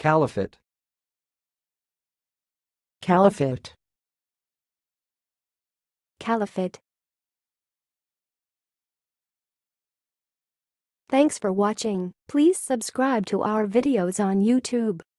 Caliphate. Caliphate. Caliphate. Thanks for watching. Please subscribe to our videos on YouTube.